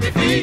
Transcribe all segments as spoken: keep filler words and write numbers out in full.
happy feet.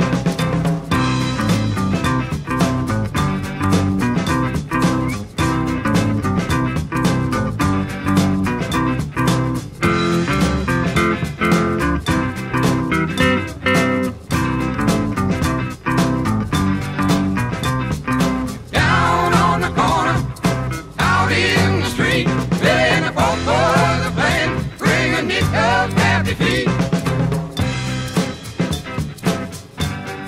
Down on the corner, out in the street, playing a folk for the band, bring a knit of happy feet.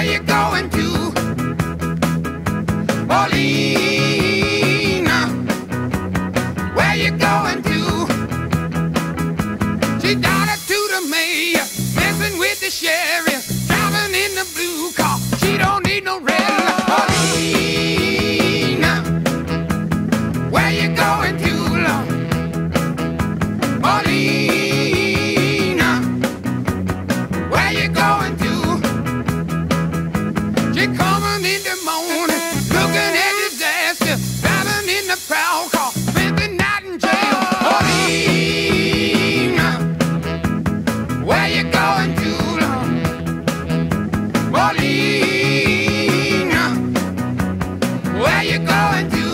Where you going to? Paulina, where you going to? She daughter to the mayor, messing with the sheriff, driving in the blue car. She don't need no red. Paulina, where you going to, Lord? Paulina, where you going to? She coming in the morning, looking at disaster, driving in the proud car, spent the night in jail. Paulina, where you going to, Lord? Paulina, where you going to?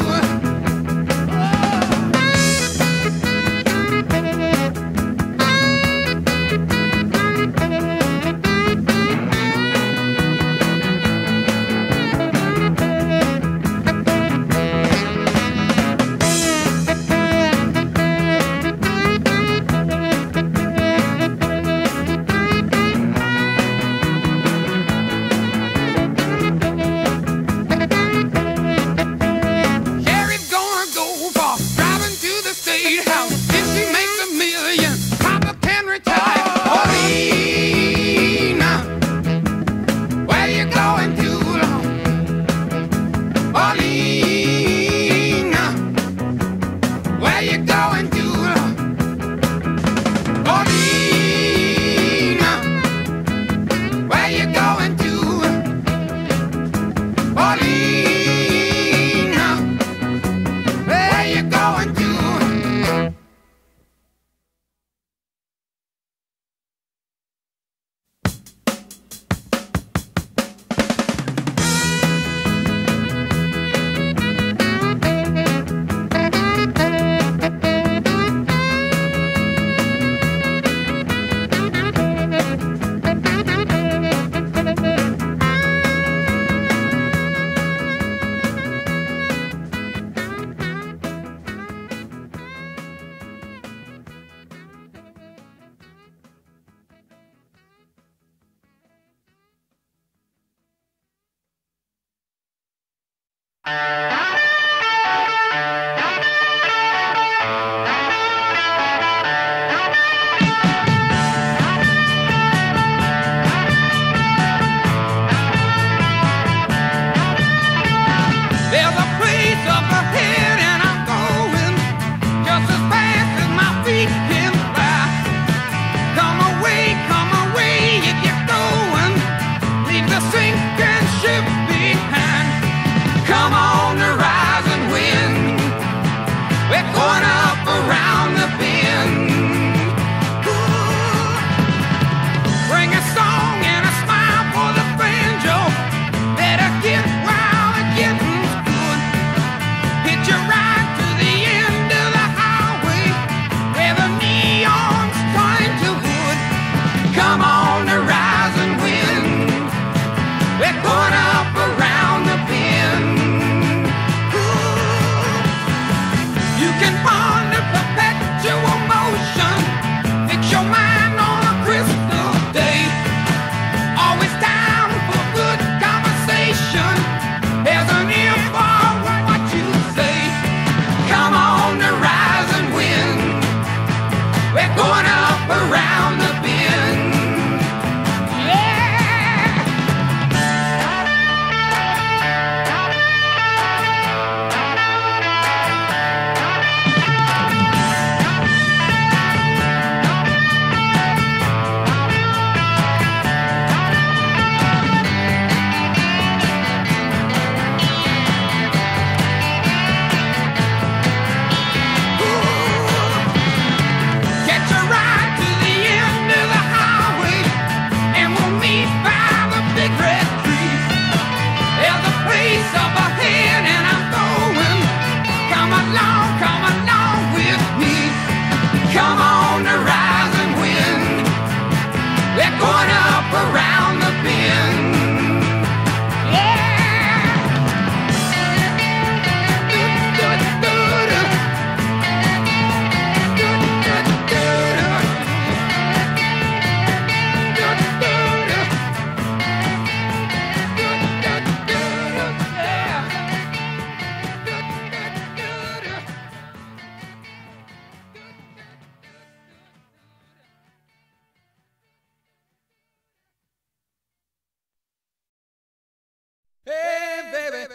Come on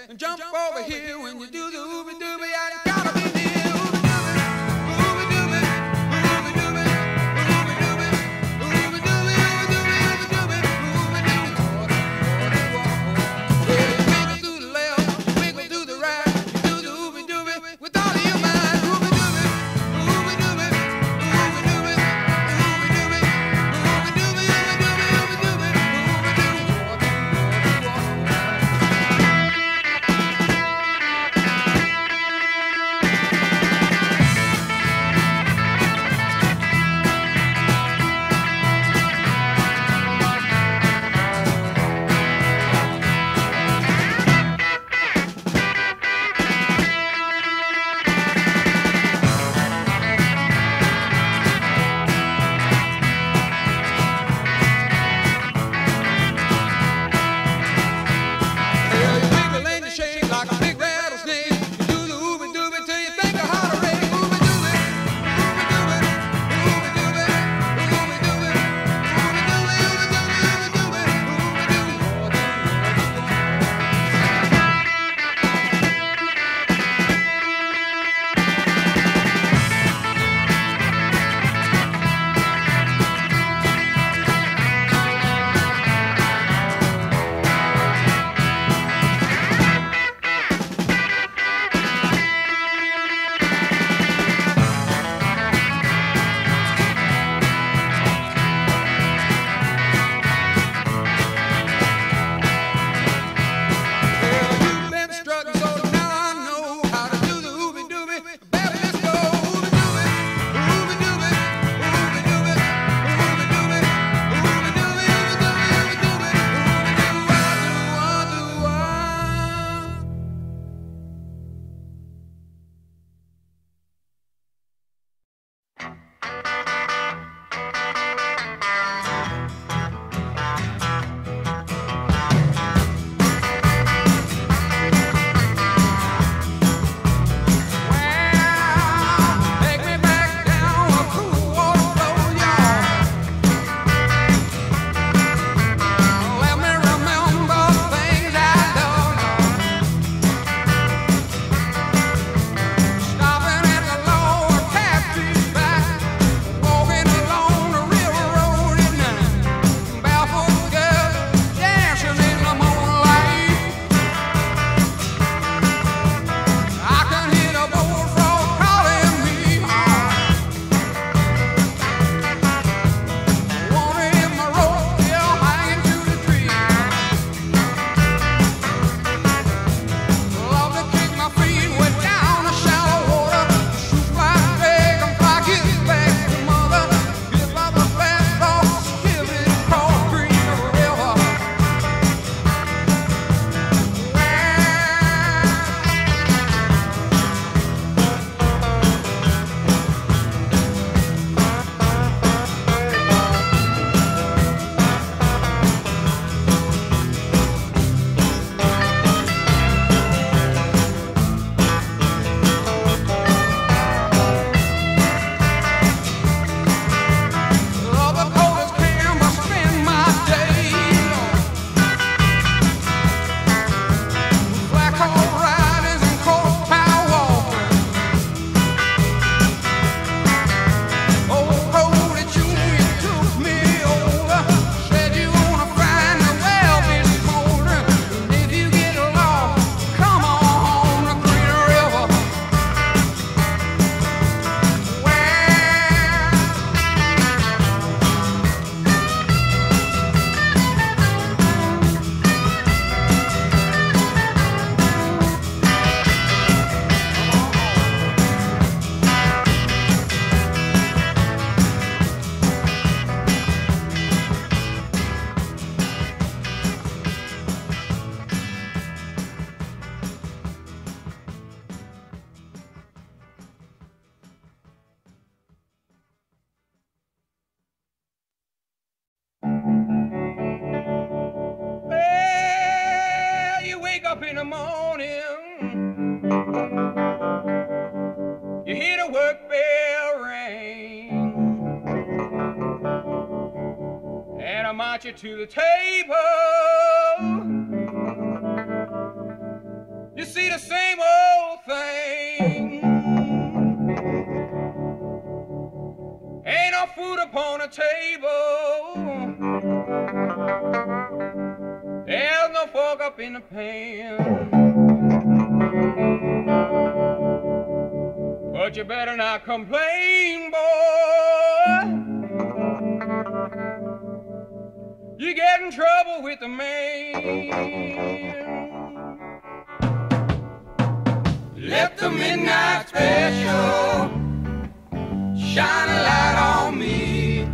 and jump over here when you do the ooby dooby. I gotta be near. up in the morning, you hear the work bell ring, and I march you to the table. upon a table. There's no fork up in the pan. But you better not complain, boy. You get in trouble with the man. Let the midnight special shine a light on me.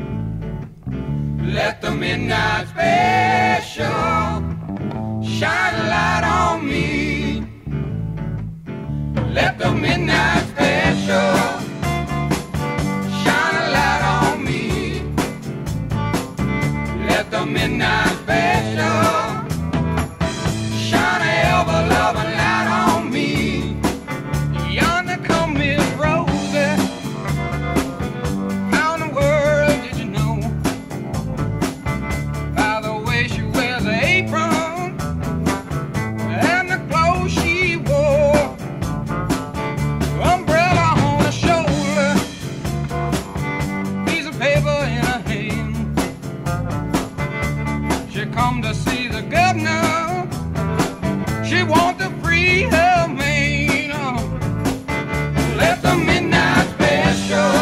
Let the midnight special shine a light on me. Let the midnight special shine a light on me. Let the midnight special shine a ever-loving light on me. Yonder come Miss Rosie. How in the world did you know? By the way she wears her apron and the clothes she wore. Umbrella on her shoulder, piece of paper in her hand. She come to see the governor. She want to free her man. Oh. Let the midnight special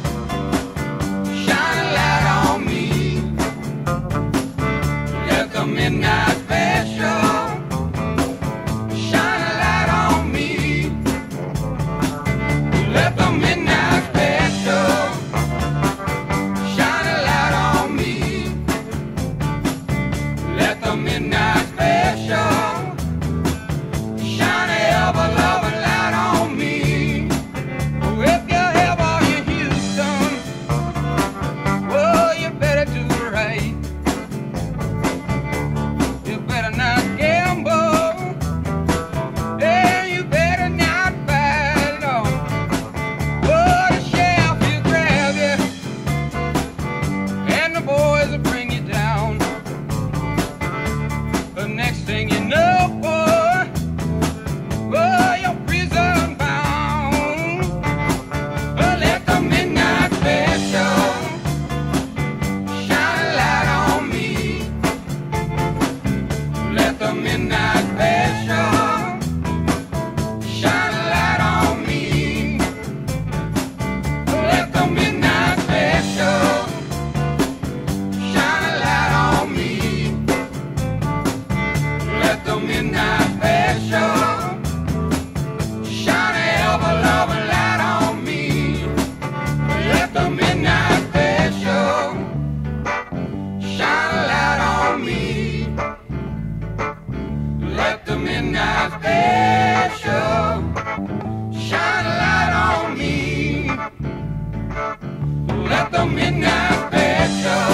shine a light on me. Let the midnight special shine a light on me. Let the midnight special shine a light on me. Let the midnight special shine a ever-loving light on me. Oh, if you ever in Houston, well, you better do it right. You better not gamble, and you better not fight. No. Oh, the sheriff will grab you, and the boys will bring you down. The next thing you know, boy, oh, you're prison bound. Oh, let the midnight special shine a light on me. Let the midnight special shine a light on me. Let the midnight special shine a light on me. Let the midnight special shine a ever-loving light on me. Let the midnight special shine a light on me. Let the midnight special shine a light on me. Let the midnight special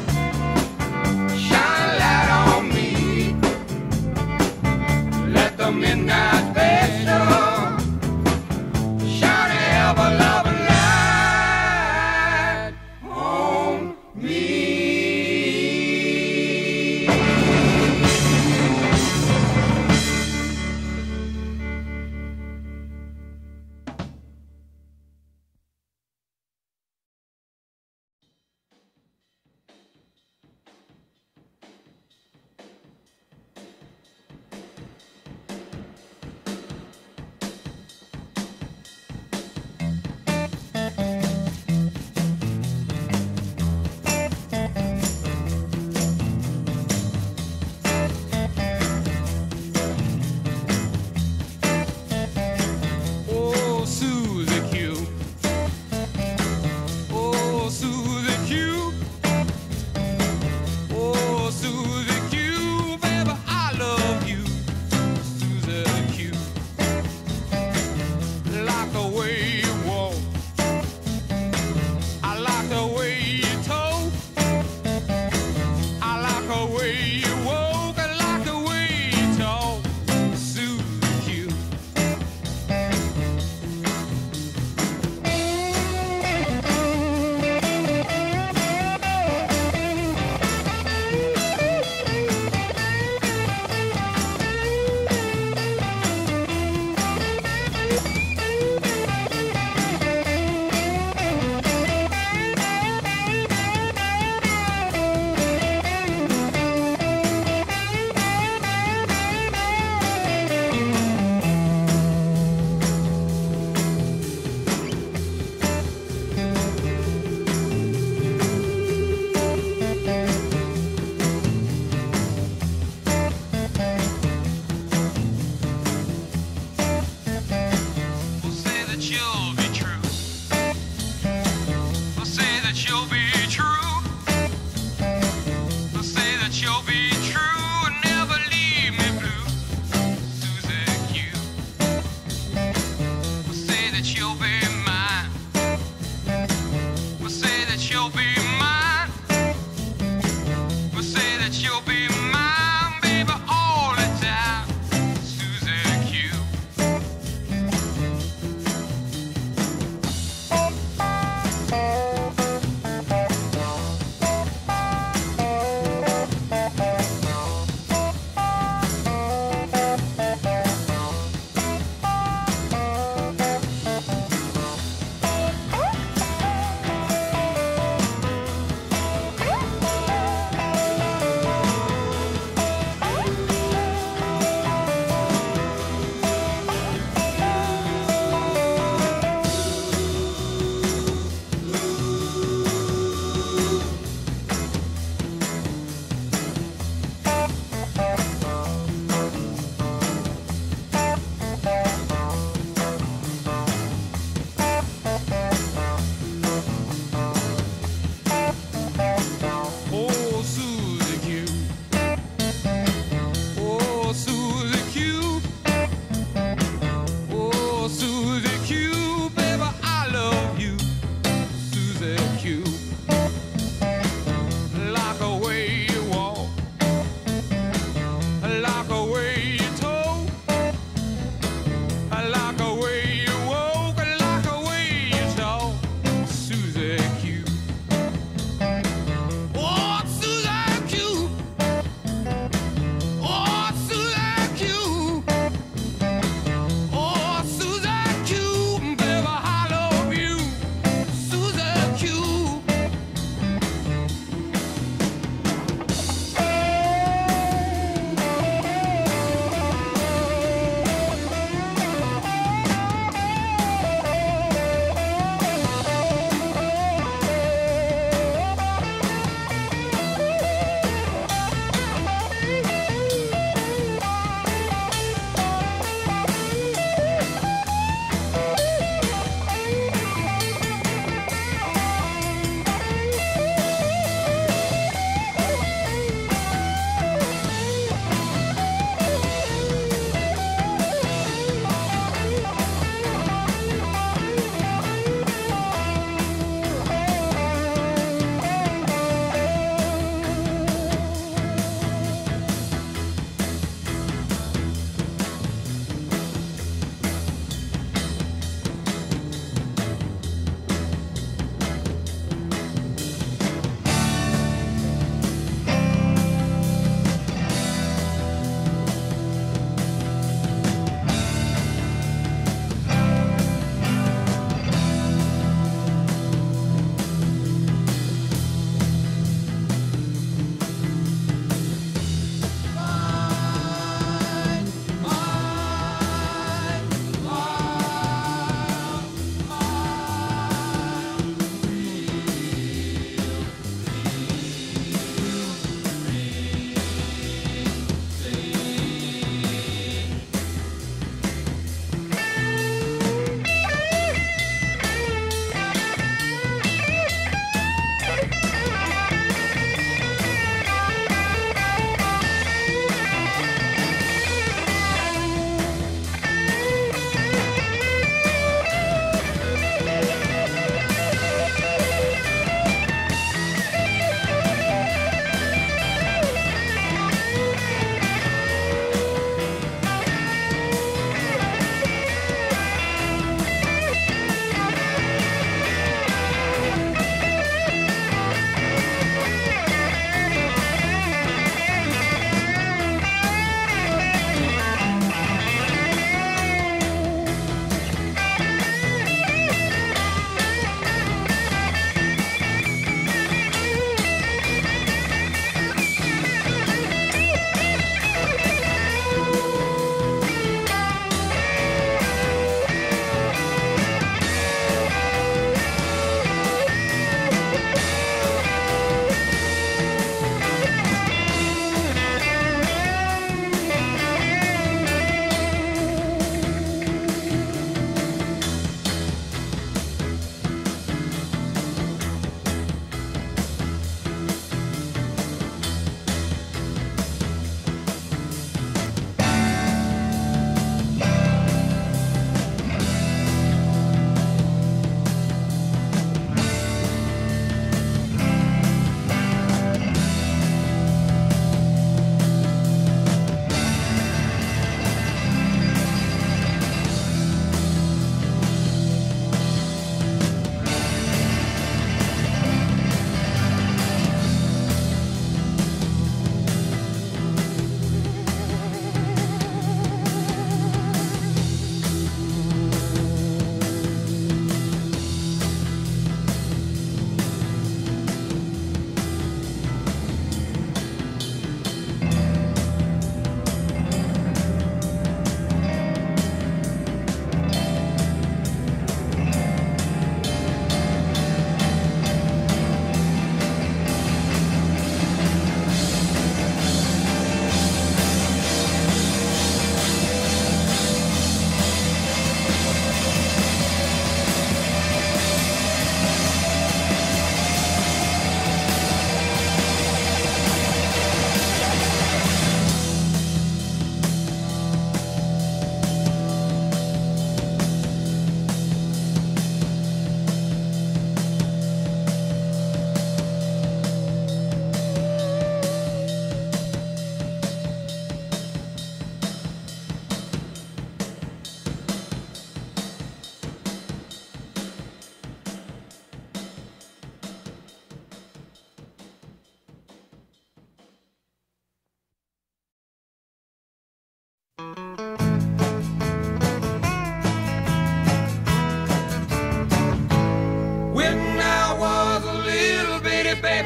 shine a light on me. Let the midnight special shine a ever-loving light on me.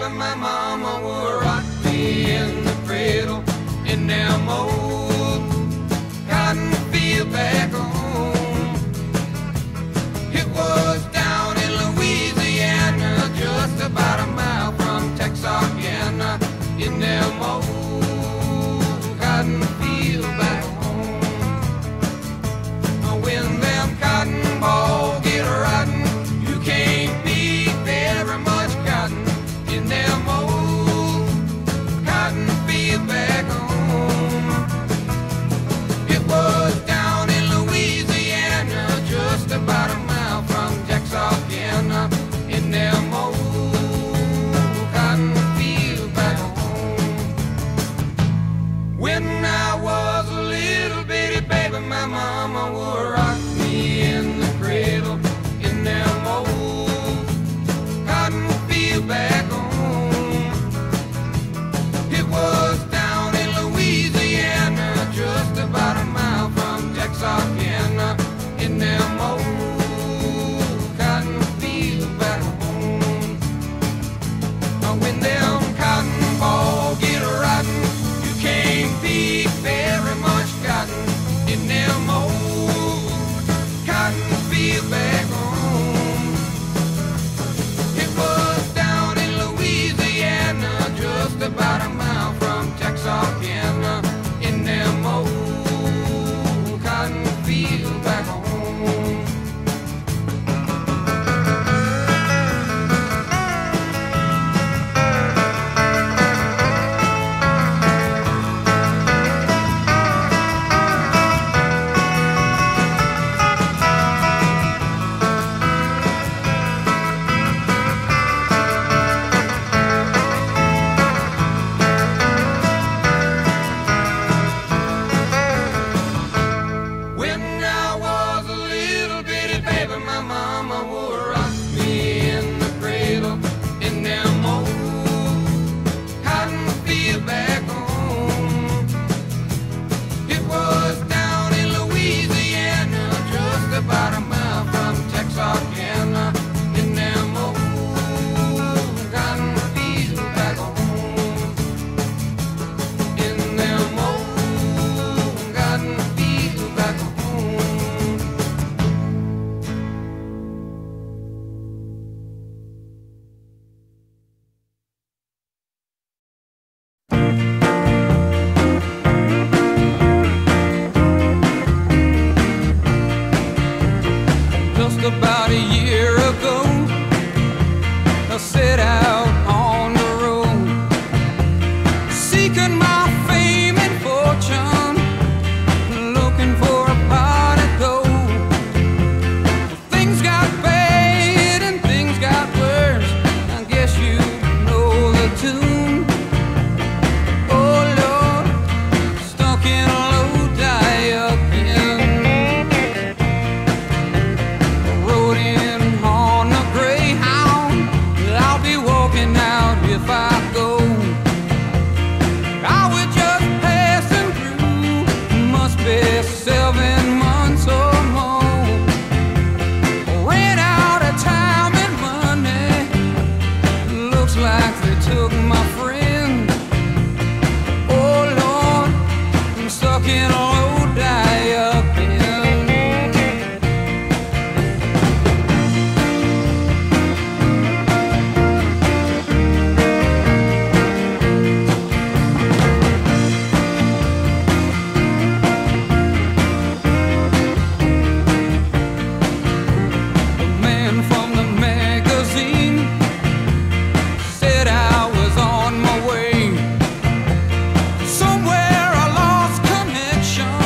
my mama would rock me in the cradle in them old cotton field back home. It was down in Louisiana, just about a mile from Texarkana, in them old cotton field back home. When them cotton balls get rotten, you can't beat very much cotton in them old cotton field back home. It was down in Louisiana, just about a mile from Texarkana, in them old cotton field back home. When I was a little bitty baby, my mama would rock me in the cradle in them old cotton field back home. It was down in Louisiana, just about a mile from Texarkana, in them old cotton field back home. When them cotton balls get rotten, you can't beat very much cotton in them old cotton field back home. It was down in Louisiana, just about a mile from Texarkana, in them old cotton field back home. When I was a little bitty baby, my mama would rock me in the cradle in them old cotton field back home. It was down in Louisiana, just about a mile from Texarkana, in them old cotton field back home. In them old cotton field back home. Just about a year ago, I set out on the road, seeking my fame and fortune, looking for a pot of gold. Things got bad and things got worse, I guess you know the tune. Oh Lord, stuck in a low die again. Rode in on a Greyhound, I'll be walking out if I go. I was just passing through, must be seven months or more. Ran out of time and money, looks like they took my friend. Oh Lord, I'm stuck in a low die again. The man from the magazine said I was on my way. Somewhere I lost connection,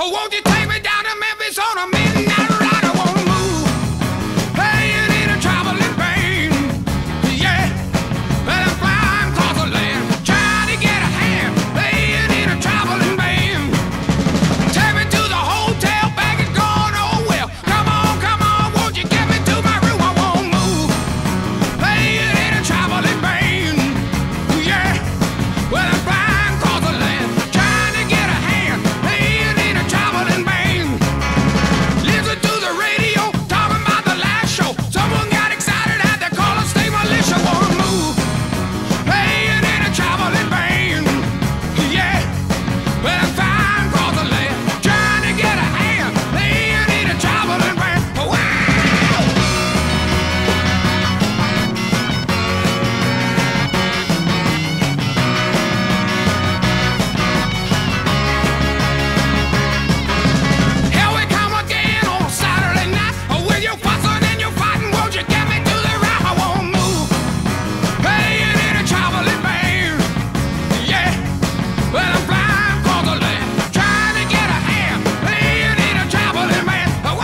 Oh, won't you take me down to Memphis on a midnight ride? I wanna move, playing in a traveling band. Yeah, but I'm flying across the land, trying to get a hand, playing in a traveling band. Take me to the hotel, bag is gone, oh well. Come on, come on, won't you get me to my room? I won't move, playing in a traveling band. Yeah, well I'm flying across the land, trying to get a hand, playing in a traveling band. Listen to the radio, talking about the last show. Someone got excited, had to call a state militia. Wanna move, playing in a traveling band. Yeah, well I'm flying across the land, trying to get a hand, playing in a traveling band. Wow! Here we come again on Saturday night. With your fussing and your fighting, won't you get me to the right? I won't move, playing in a traveling band. Yeah, well I'm flying across the land, trying to get a hand, playing in a traveling band. Wow!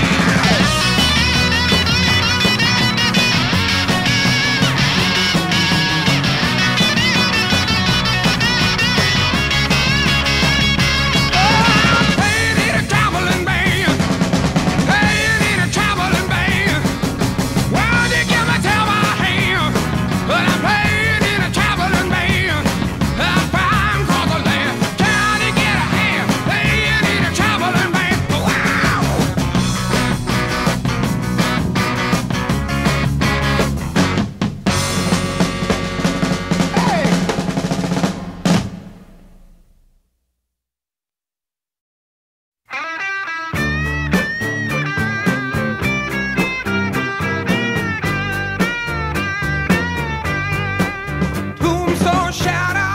Playing in a traveling band, playing in a traveling band. Why'd you give me tell my hand? But I'm playing in a traveling band. I'm flying across the land, trying to get a hand, playing in a traveling band. Wow! Hey! Tombstone shadow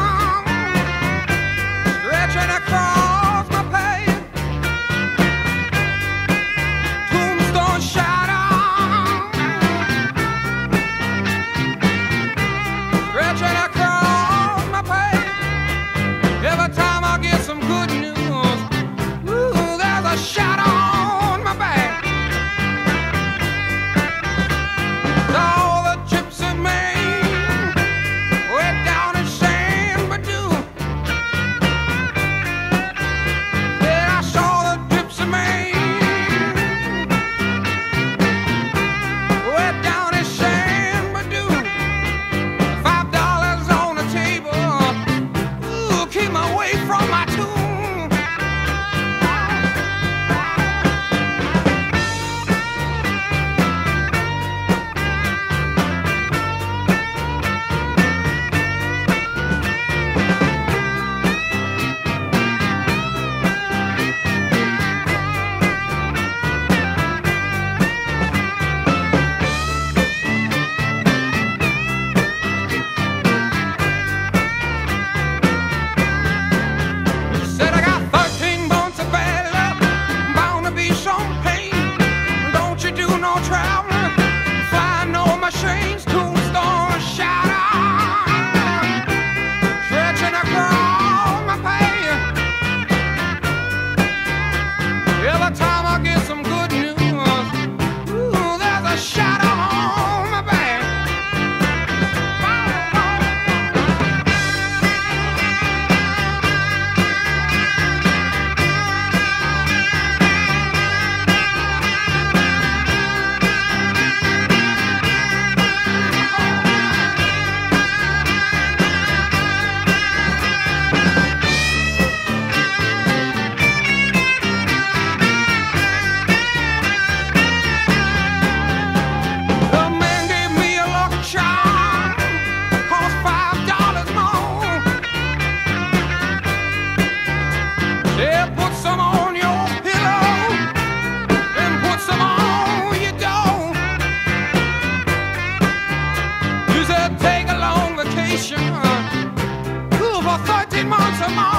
stretching across my page. Tombstone shadow stretching across my page. Every time I get some good news, ooh, there's a shadow on my back. All the gypsy man way down in San Badu. Then I saw the gypsy man way down in San Badu. Five dollars on the table, ooh, keep me away from my tomb. Said I got thirteen months of bad luck, bound to be some pain. Don't you do no traveling, fly no machines. Tombstone shadow stretching across my path. Every time I get some good news, ooh, there's a shadow on my back. The man gave me a lucky charm, cost five dollars more. Said put some on your pillow, then put some on your door. You said take a long vacation, ooh, for thirteen months or more.